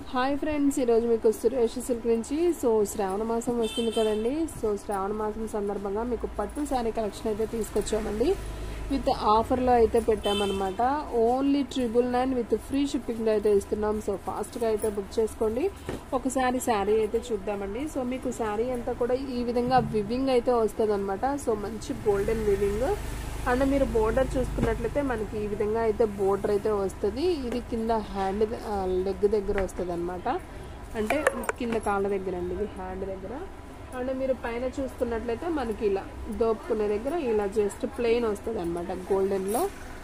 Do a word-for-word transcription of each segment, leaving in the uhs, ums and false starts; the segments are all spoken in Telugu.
హాయ్ ఫ్రెండ్స్, ఈరోజు మీకు సురేష్ సిల్క్ నుంచి సో శ్రావణ మాసం వస్తుంది కదండి. సో శ్రావణ మాసం సందర్భంగా మీకు పట్టు శారీ కలెక్షన్ అయితే తీసుకొచ్చామండి. విత్ ఆఫర్లో అయితే పెట్టామన్నమాట. Only triple nine with free shipping అయితే ఇస్తున్నాం. సో ఫాస్ట్గా అయితే బుక్ చేసుకోండి. ఒకసారి శారీ అయితే చూద్దామండి. సో మీకు శారీ అంతా కూడా ఈ విధంగా వివింగ్ అయితే వస్తుంది అనమాట. సో మంచి గోల్డెన్ వివింగ్ అండ్ మీరు బోర్డర్ చూసుకున్నట్లయితే మనకి ఈ విధంగా అయితే బోర్డర్ అయితే వస్తుంది. ఇది కింద హ్యాండ్ లెగ్ దగ్గర వస్తుంది అనమాట. అంటే కింద కాళ్ళ దగ్గర అండి, ఇది హ్యాండ్ దగ్గర. అండ్ మీరు పైన చూసుకున్నట్లయితే మనకి ఇలా దోపుకునే దగ్గర ఇలా జస్ట్ ప్లెయిన్ వస్తుంది అనమాట గోల్డెన్లో.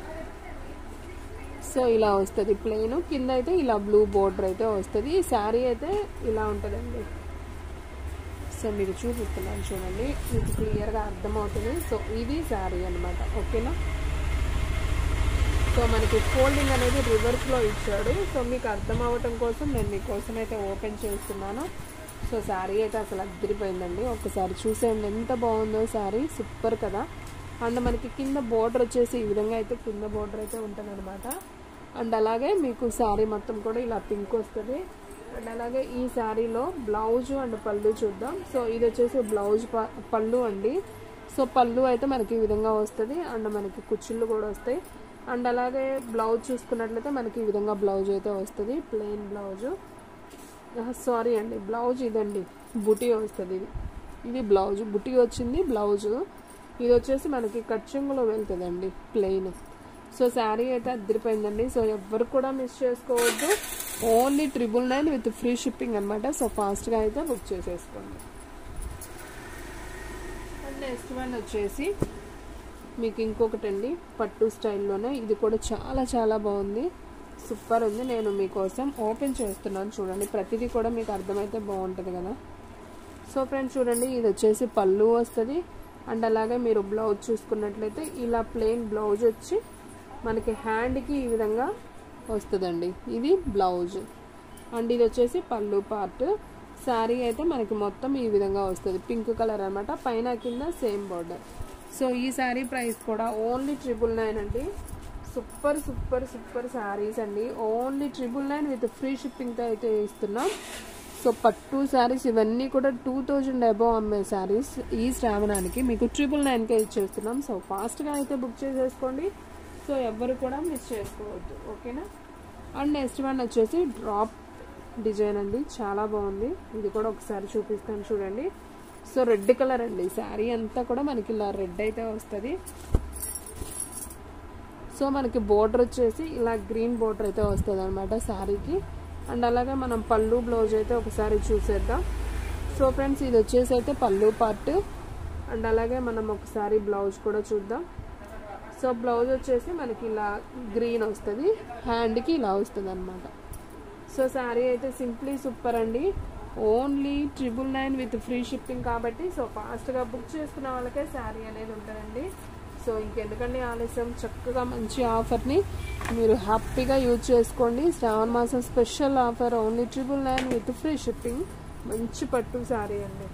సో ఇలా వస్తుంది ప్లెయిన్, కింద అయితే ఇలా బ్లూ బోర్డర్ అయితే వస్తుంది. ఈ శారీ అయితే ఇలా ఉంటుందండి. సో మీకు చూపిస్తున్నాను చూడండి, మీకు క్లియర్గా అర్థమవుతుంది. సో ఇది శారీ అనమాట, ఓకేనా. సో మనకి ఫోల్డింగ్ అనేది రివర్స్లో ఇచ్చాడు. సో మీకు అర్థం అవ్వటం కోసం నేను మీకోసం అయితే ఓపెన్ చేస్తున్నాను. సో శారీ అయితే అసలు అద్దరిపోయిందండి. ఒకసారి చూసేయండి ఎంత బాగుందో శారీ, సూపర్ కదా. అండ్ మనకి కింద బోర్డర్ వచ్చేసి ఈ విధంగా అయితే కింద బోర్డర్ అయితే ఉంటుంది అనమాట. అండ్ అలాగే మీకు శారీ మొత్తం కూడా ఇలా పింక్ వస్తుంది. అండ్ అలాగే ఈ శారీలో బ్లౌజ్ అండ్ పళ్ళు చూద్దాం. సో ఇది వచ్చేసి బ్లౌజ్ పళ్ళు అండి. సో పళ్ళు అయితే మనకి ఈ విధంగా వస్తుంది. అండ్ మనకి కుచ్చుళ్ళు కూడా వస్తాయి. అండ్ అలాగే బ్లౌజ్ చూసుకున్నట్లయితే మనకి ఈ విధంగా బ్లౌజ్ అయితే వస్తుంది, ప్లెయిన్ బ్లౌజు. సారీ అండి, బ్లౌజ్ ఇదండి, బుటీ వస్తుంది. ఇది ఇది బ్లౌజ్, బుటీ వచ్చింది బ్లౌజు. ఇది వచ్చేసి మనకి కచ్చెంగులో వెళ్తుందండి, ప్లెయిన్. సో శారీ అయితే అద్దరిపోయిందండి. సో ఎవ్వరు కూడా మిస్ చేసుకోవద్దు. Only triple nine with free shipping అనమాట. సో ఫాస్ట్గా అయితే బుక్ చేసేసుకోండి. అండ్ నెక్స్ట్ వన్ వచ్చేసి మీకు ఇంకొకటి అండి, పట్టు స్టైల్లోనే. ఇది కూడా చాలా చాలా బాగుంది, సూపర్ ఉంది. నేను మీకోసం ఓపెన్ చేస్తున్నాను చూడండి. ప్రతిదీ కూడా మీకు అర్థమైతే బాగుంటుంది కదా. సో ఫ్రెండ్స్ చూడండి, ఇది వచ్చేసి పళ్ళు వస్తుంది. అండ్ అలాగే మీరు బ్లౌజ్ చూసుకున్నట్లయితే ఇలా ప్లెయిన్ బ్లౌజ్ వచ్చి మనకి హ్యాండ్కి ఈ విధంగా వస్తుందండి. ఇది బ్లౌజ్. అండ్ ఇది వచ్చేసి పళ్ళు పార్ట్. శారీ అయితే మనకి మొత్తం ఈ విధంగా వస్తుంది, పింక్ కలర్ అనమాట. పైన కింద సేమ్ బోర్డర్. సో ఈ శారీ ప్రైస్ కూడా ఓన్లీ ట్రిపుల్ నైన్ అండి. సూపర్ సూపర్ సూపర్ శారీస్ అండి. Only triple nine with free షిప్పింగ్తో అయితే ఇస్తున్నాం. సో పట్టు శారీస్ ఇవన్నీ కూడా టూ థౌజండ్ అబవ్ అమ్మే శారీస్ ఈ శ్రావణానికి మీకు ట్రిపుల్ నైన్కే ఇచ్చేస్తున్నాం. సో ఫాస్ట్గా అయితే బుక్ చేసేసుకోండి. సో ఎవ్వరు కూడా మిస్ చేసుకోవద్దు, ఓకేనా. అండ్ నెక్స్ట్ వన్ వచ్చేసి డ్రాప్ డిజైన్ అండి, చాలా బాగుంది. ఇది కూడా ఒకసారి చూపిస్తాను చూడండి. సో రెడ్ కలర్ అండి, శారీ అంతా కూడా మనకి ఇలా రెడ్ అయితే వస్తుంది. సో మనకి బోర్డర్ వచ్చేసి ఇలా గ్రీన్ బోర్డర్ అయితే వస్తుంది అనమాట శారీకి. అండ్ అలాగే మనం పళ్ళు బ్లౌజ్ అయితే ఒకసారి చూసేద్దాం. సో ఫ్రెండ్స్ ఇది వచ్చేసి అయితే పళ్ళు పార్ట్. అండ్ అలాగే మనం ఒకసారి బ్లౌజ్ కూడా చూద్దాం. సో బ్లౌజ్ వచ్చేసి మనకి ఇలా గ్రీన్ వస్తుంది, హ్యాండ్కి ఇలా వస్తుంది అనమాట. సో శారీ అయితే సింప్లీ సూపర్ అండి. Only triple nine with free shipping కాబట్టి సో ఫాస్ట్గా బుక్ చేసుకున్న వాళ్ళకే శారీ అనేది ఉంటుందండి. సో ఇంకెందుకండి ఆలస్యం, చక్కగా మంచి ఆఫర్ని మీరు హ్యాపీగా యూజ్ చేసుకోండి. శ్రావణ మాసం special offer, only triple nine with free shipping. మంచి పట్టు శారీ అండి.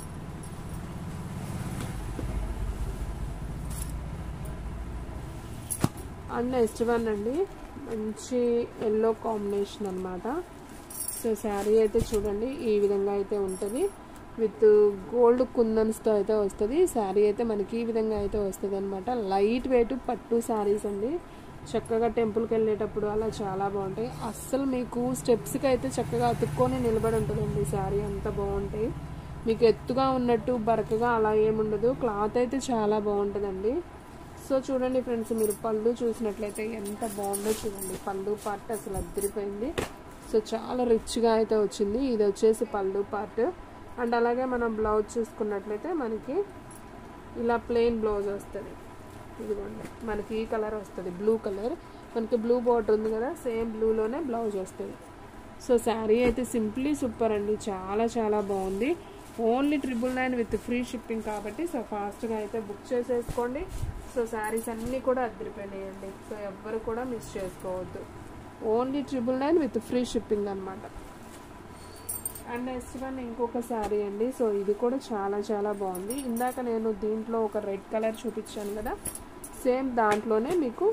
అండ్ నెక్స్ట్ వన్ అండి, మంచి ఎల్లో కాంబినేషన్ అనమాట. సో శారీ అయితే చూడండి ఈ విధంగా అయితే ఉంటుంది, విత్ గోల్డ్ కుందన్స్తో అయితే వస్తుంది. శారీ అయితే మనకి ఈ విధంగా అయితే వస్తుంది అనమాట. లైట్ వెయిట్ పట్టు శారీస్ అండి. చక్కగా టెంపుల్కి వెళ్ళేటప్పుడు అలా చాలా బాగుంటాయి. అస్సలు మీకు స్టెప్స్కి అయితే చక్కగా అతుక్కొని నిలబడి ఉంటుందండి శారీ, అంత బాగుంటాయి. మీకు ఎత్తుగా ఉన్నట్టు బరకగా అలా ఏముండదు. క్లాత్ అయితే చాలా బాగుంటుందండి. సో చూడండి ఫ్రెండ్స్, మీరు పళ్ళు చూసినట్లయితే ఎంత బాగుందో చూడండి. పళ్ళు పార్ట్ అసలు అద్దరిపోయింది. సో చాలా రిచ్గా అయితే వచ్చింది. ఇది వచ్చేసి పళ్ళు పార్ట్. అండ్ అలాగే మనం బ్లౌజ్ చూసుకున్నట్లయితే మనకి ఇలా ప్లెయిన్ బ్లౌజ్ వస్తుంది. ఇదిగోండి మనకి ఈ కలర్ వస్తుంది, బ్లూ కలర్. మనకి బ్లూ బార్డర్ ఉంది కదా, సేమ్ బ్లూలోనే బ్లౌజ్ వస్తుంది. సో శారీ అయితే సింప్లీ సూపర్ అండి, చాలా చాలా బాగుంది. Only triple nine with free shipping కాబట్టి సో ఫాస్ట్గా అయితే బుక్ చేసేసుకోండి. సో శారీస్ అన్నీ కూడా అద్దరిపోయినాయండి. సో ఎవ్వరు కూడా మిస్ చేసుకోవద్దు. Only triple nine with free shipping అనమాట. అండ్ నెక్స్ట్ వన్ ఇంకొక శారీ అండి. సో ఇది కూడా చాలా చాలా బాగుంది. ఇందాక నేను దీంట్లో ఒక రెడ్ కలర్ చూపించాను కదా, సేమ్ దాంట్లోనే మీకు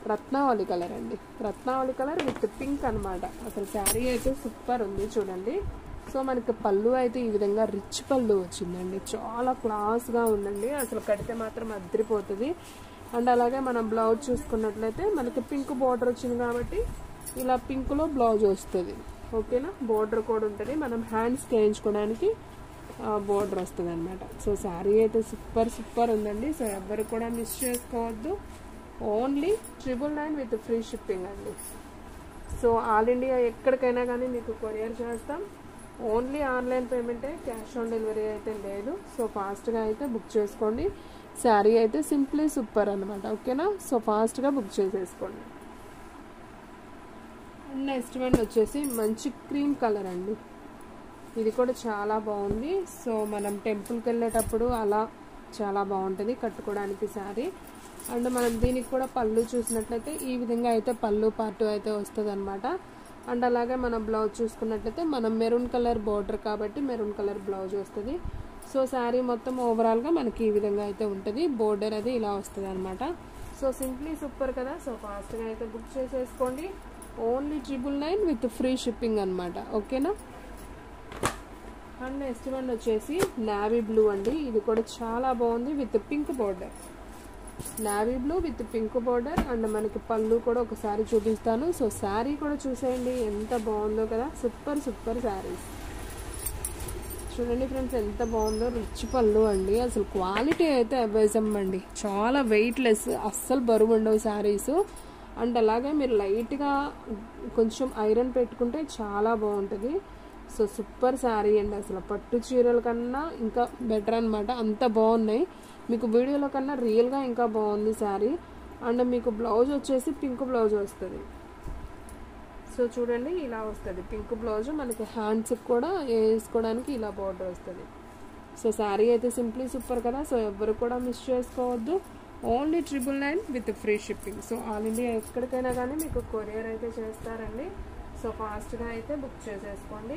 రత్నావళి కలర్ అండి, రత్నావళి కలర్ విత్ పింక్ అనమాట. అసలు శారీ అయితే సూపర్ ఉంది చూడండి. సో మనకి పళ్ళు అయితే ఈ విధంగా రిచ్ పళ్ళు వచ్చిందండి, చాలా క్లాస్గా ఉందండి. అసలు కడితే మాత్రం అద్దరిపోతుంది. అండ్ అలాగే మనం బ్లౌజ్ చూసుకున్నట్లయితే మనకి పింక్ బార్డర్ వచ్చింది కాబట్టి ఇలా పింక్లో బ్లౌజ్ వస్తుంది. ఓకేనా, బార్డర్ కూడా ఉంటుంది, మనం హ్యాండ్స్ వేయించుకోవడానికి బార్డర్ వస్తుంది అనమాట. సో శారీ అయితే సూపర్ సూపర్ ఉందండి. సో ఎవరు కూడా మిస్ చేసుకోవద్దు. Only triple nine with free shipping అండి. సో ఆల్ ఇండియా ఎక్కడికైనా కానీ మీకు కొరియర్ చేస్తాం. ఓన్లీ ఆన్లైన్ పేమెంటే, క్యాష్ ఆన్ డెలివరీ అయితే లేదు. సో ఫాస్ట్గా అయితే బుక్ చేసుకోండి. శారీ అయితే సింప్లీ సూపర్ అనమాట. ఓకేనా, సో ఫాస్ట్గా బుక్ చేసేసుకోండి. అండ్ నెక్స్ట్ వన్ వచ్చేసి మంచి క్రీమ్ కలర్ అండి. ఇది కూడా చాలా బాగుంది. సో మనం టెంపుల్కి వెళ్ళేటప్పుడు అలా చాలా బాగుంటుంది కట్టుకోవడానికి శారీ. అండ్ మనం దీనికి కూడా పళ్ళు చూసినట్లయితే ఈ విధంగా అయితే పళ్ళు పార్ట్ అయితే వస్తుంది అనమాట. అండ్ అలాగే మనం బ్లౌజ్ చూసుకున్నట్లయితే మనం మెరూన్ కలర్ బార్డర్ కాబట్టి మెరూన్ కలర్ బ్లౌజ్ వస్తుంది. సో శారీ మొత్తం ఓవరాల్గా మనకి ఈ విధంగా అయితే ఉంటుంది. బోర్డర్ అది ఇలా వస్తుంది అనమాట. సో సింప్లీ సూపర్ కదా. సో ఫాస్ట్గా అయితే బుక్ చేసేసుకోండి. Only triple nine with free shipping అనమాట. ఓకేనా. అండ్ నెక్స్ట్ వన్ వచ్చేసి నావీ బ్లూ అండి. ఇది కూడా చాలా బాగుంది with pink border. Navy blue with pink border. And మనకి పళ్ళు కూడా ఒకసారి చూపిస్తాను. సో శారీ కూడా చూసేయండి ఎంత బాగుందో కదా. సూపర్ సూపర్ శారీస్ చూడండి ఫ్రెండ్స్, ఎంత బాగుందో. రిచ్ పళ్ళు అండి. అసలు క్వాలిటీ అయితే అవేజం అండి, చాలా వెయిట్లెస్, అస్సలు బరువు ఉండవు శారీస్. అండ్ అలాగే మీరు లైట్గా కొంచెం ఐరన్ పెట్టుకుంటే చాలా బాగుంటుంది. సో సూపర్ శారీ అండి. అసలు పట్టు చీరల కన్నా ఇంకా బెటర్ అనమాట, అంత బాగున్నాయి. మీకు వీడియోలో కన్నా రియల్గా ఇంకా బాగుంది శారీ. అండ్ మీకు బ్లౌజ్ వచ్చేసి పింక్ బ్లౌజ్ వస్తుంది. సో చూడండి ఇలా వస్తుంది పింక్ బ్లౌజ్. మనకి హ్యాండ్స్కి కూడా వేసుకోవడానికి ఇలా బార్డర్ వస్తుంది. సో శారీ అయితే సింప్లీ సూపర్ కదా. సో ఎవరు కూడా మిస్ చేసుకోవద్దు. Only triple nine with free shipping. So all India ఎక్కడికైనా కానీ మీకు కొరియర్ అయితే చేస్తారండి. సో ఫాస్ట్గా అయితే బుక్ చేసేసుకోండి.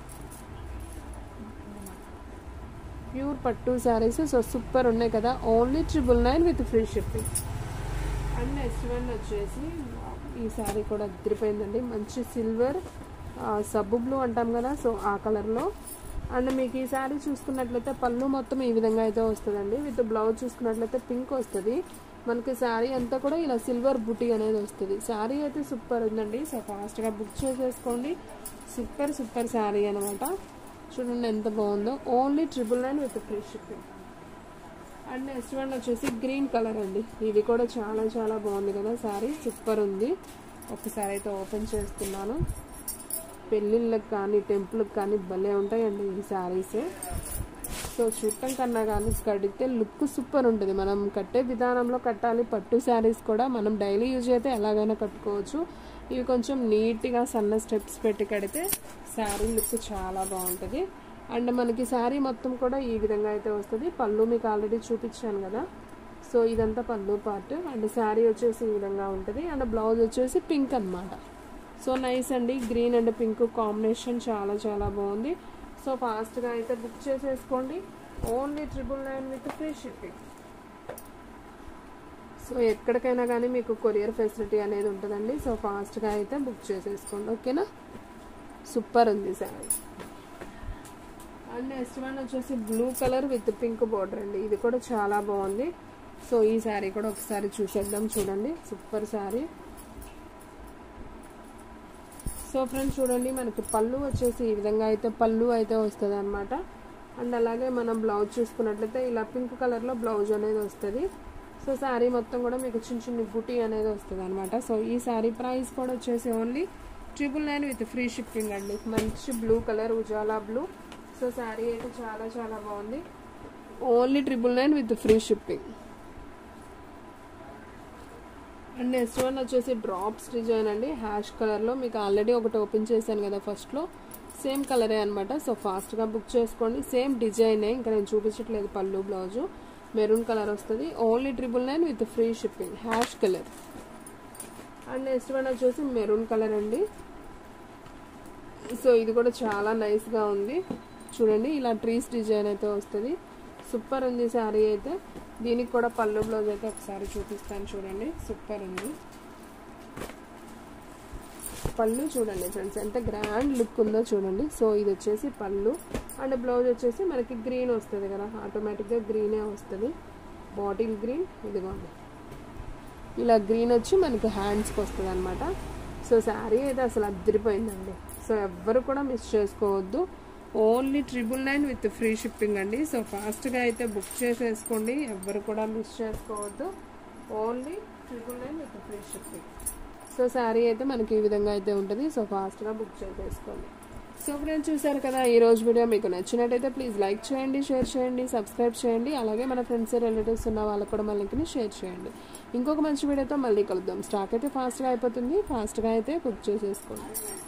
ప్యూర్ పట్టు శారీస్ సో సూపర్ ఉన్నాయి కదా. Only triple nine with free shipping. And next one వచ్చేసి ఈ శారీ కూడా అదిరిపోయిందండి. మంచి సిల్వర్ సబ్బు బ్లూ అంటాం కదా, సో ఆ కలర్లో. అండ్ మీకు ఈ శారీ చూసుకున్నట్లయితే పళ్ళు మొత్తం ఈ విధంగా అయితే వస్తుందండి. విత్ బ్లౌజ్ చూసుకున్నట్లయితే పింక్ వస్తుంది. మనకి శారీ అంతా కూడా ఇలా సిల్వర్ బుటీ అనేది వస్తుంది. శారీ అయితే సూపర్ ఉందండి. సో ఫాస్ట్గా బుక్ చేసేసుకోండి. సూపర్ సూపర్ శారీ అనమాట. చూడండి ఎంత బాగుందో. Only triple nine with free shipping. And next one వచ్చేసి గ్రీన్ కలర్ అండి. ఇది కూడా చాలా చాలా బాగుంది కదా శారీ, సూపర్ ఉంది. ఒకసారి అయితే ఓపెన్ చేస్తున్నాను. పెళ్ళిళ్ళకి కానీ టెంపుల్కి కానీ భలే ఉంటాయండి ఈ శారీస్. సో చూడటం కన్నా కానీ కడితే లుక్ సూపర్ ఉంటుంది. మనం కట్టే విధానంలో కట్టాలి. పట్టు శారీస్ కూడా మనం డైలీ యూజ్ అయితే ఎలాగైనా కట్టుకోవచ్చు. ఇవి కొంచెం నీట్గా సన్న స్టెప్స్ పెట్టి కడితే శారీ లుక్ చాలా బాగుంటుంది. అండ్ మనకి శారీ మొత్తం కూడా ఈ విధంగా అయితే వస్తుంది. పళ్ళు మీకు ఆల్రెడీ చూపించాను కదా. సో ఇదంతా పళ్ళు పార్ట్. అండ్ శారీ వచ్చేసి ఈ విధంగా ఉంటుంది. అండ్ బ్లౌజ్ వచ్చేసి పింక్ అనమాట. సో నైస్ అండి. గ్రీన్ అండ్ పింక్ కాంబినేషన్ చాలా చాలా బాగుంది. సో ఫాస్ట్గా అయితే బుక్ చేసేసుకోండి. Only triple nine with free shipping. So ఎక్కడికైనా కానీ మీకు కొరియర్ ఫెసిలిటీ అనేది ఉంటుందండి. సో ఫాస్ట్గా అయితే బుక్ చేసేసుకోండి. ఓకేనా, సూపర్ ఉంది శారీ. అండ్ నెక్స్ట్ వన్ వచ్చేసి blue colour with pink border అండి. ఇది కూడా చాలా బాగుంది. సో ఈ శారీ కూడా ఒకసారి చూసేద్దాం. చూడండి సూపర్ శారీ. సో ఫ్రెండ్స్ చూడండి, మనకి పళ్ళు వచ్చేసి ఈ విధంగా అయితే పళ్ళు అయితే వస్తుంది అనమాట. అండ్ అలాగే మనం బ్లౌజ్ చూసుకున్నట్లయితే ఇలా పింక్ కలర్లో బ్లౌజ్ అనేది వస్తుంది. సో శారీ మొత్తం కూడా మీకు చిన్న చిన్న బుటీ అనేది వస్తుంది అనమాట. సో ఈ శారీ ప్రైస్ కూడా వచ్చేసి only triple nine with free shipping అండి. మంచి blue colour, Ujala blue. So sari అయితే చాలా చాలా బాగుంది. Only triple nine with free shipping. And next one వచ్చేసి డ్రాప్స్ డిజైన్ అండి. హ్యాష్ కలర్లో మీకు ఆల్రెడీ ఒకటి ఓపెన్ చేశాను కదా ఫస్ట్లో, సేమ్ కలరే అనమాట. సో ఫాస్ట్గా బుక్ చేసుకోండి. సేమ్ డిజైనే, ఇంకా నేను చూపించట్లేదు. పళ్ళు బ్లౌజు మెరూన్ కలర్ వస్తుంది. Only triple nine with free shipping. Ash colour. And next one వచ్చేసి మెరూన్ కలర్ అండి. సో ఇది కూడా చాలా నైస్గా ఉంది. చూడండి ఇలా ట్రీస్ డిజైన్ అయితే వస్తుంది. సూపర్ ఉంది శారీ అయితే. దీనికి కూడా పళ్ళు బ్లౌజ్ అయితే ఒకసారి చూపిస్తాను చూడండి. సూపర్ ఉంది. పళ్ళు చూడండి ఫ్రెండ్స్ ఎంత గ్రాండ్ లుక్ ఉందో చూడండి. సో ఇది వచ్చేసి పళ్ళు అండ్ బ్లౌజ్ వచ్చేసి మనకి గ్రీన్ వస్తుంది కదా, ఆటోమేటిక్గా గ్రీనే వస్తుంది, బాటిల్ గ్రీన్. ఇదిగోండి ఇలా గ్రీన్ వచ్చి మనకి హ్యాండ్స్కి వస్తుంది అనమాట. సో శారీ అయితే అసలు అద్దరిపోయిందండి. సో ఎవ్వరు కూడా మిస్ చేసుకోవద్దు. Only triple nine with free shipping అండి. సో ఫాస్ట్గా అయితే బుక్ చేసేసుకోండి, ఎవ్వరు కూడా మిస్ చేసుకోవద్దు. Only triple nine with free shipping. So sari అయితే మనకి ఈ విధంగా అయితే ఉంటుంది. సో ఫాస్ట్గా బుక్ చేసేసుకోండి. సో ఫ్రెండ్స్ చూసారు కదా, ఈ రోజు వీడియో మీకు నచ్చినట్టయితే ప్లీజ్ లైక్ చేయండి, షేర్ చేయండి, సబ్స్క్రైబ్ చేయండి. అలాగే మన ఫ్రెండ్స్ రిలేటివ్స్ ఉన్న వాళ్ళకు కూడా మన లింక్ని షేర్ చేయండి. ఇంకొక మంచి వీడియోతో మళ్ళీ కలుద్దాం. స్టాక్ అయితే ఫాస్ట్గా అయిపోతుంది, ఫాస్ట్గా అయితే బుక్ చేసేసుకోండి.